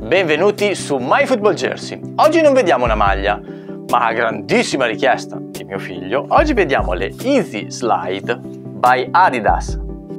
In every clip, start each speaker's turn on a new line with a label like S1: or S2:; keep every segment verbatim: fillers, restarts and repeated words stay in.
S1: Benvenuti su MyFootballJersey. Oggi non vediamo una maglia, ma a grandissima richiesta di mio figlio, oggi vediamo le Easy Slide by Adidas.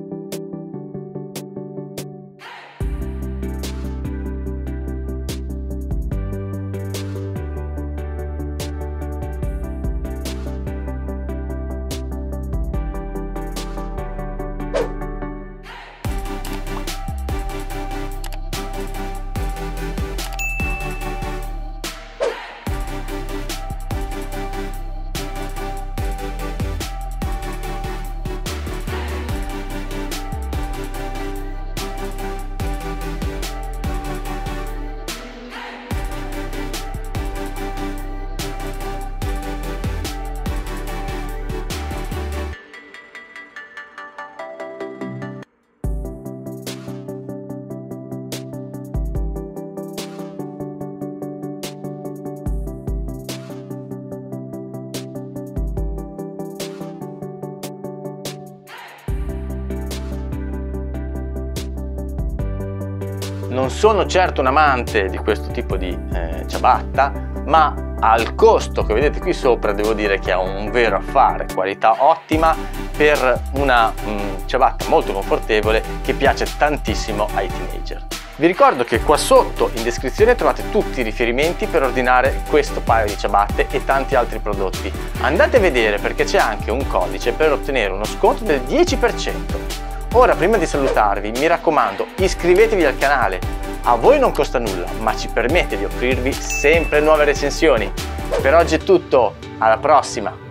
S1: Non sono certo un amante di questo tipo di eh, ciabatta, ma al costo che vedete qui sopra devo dire che è un vero affare, qualità ottima per una mh, ciabatta molto confortevole che piace tantissimo ai teenager. Vi ricordo che qua sotto in descrizione trovate tutti i riferimenti per ordinare questo paio di ciabatte e tanti altri prodotti. Andate a vedere perché c'è anche un codice per ottenere uno sconto del dieci per cento. Ora, prima di salutarvi, mi raccomando, iscrivetevi al canale. A voi non costa nulla, ma ci permette di offrirvi sempre nuove recensioni. Per oggi è tutto, alla prossima!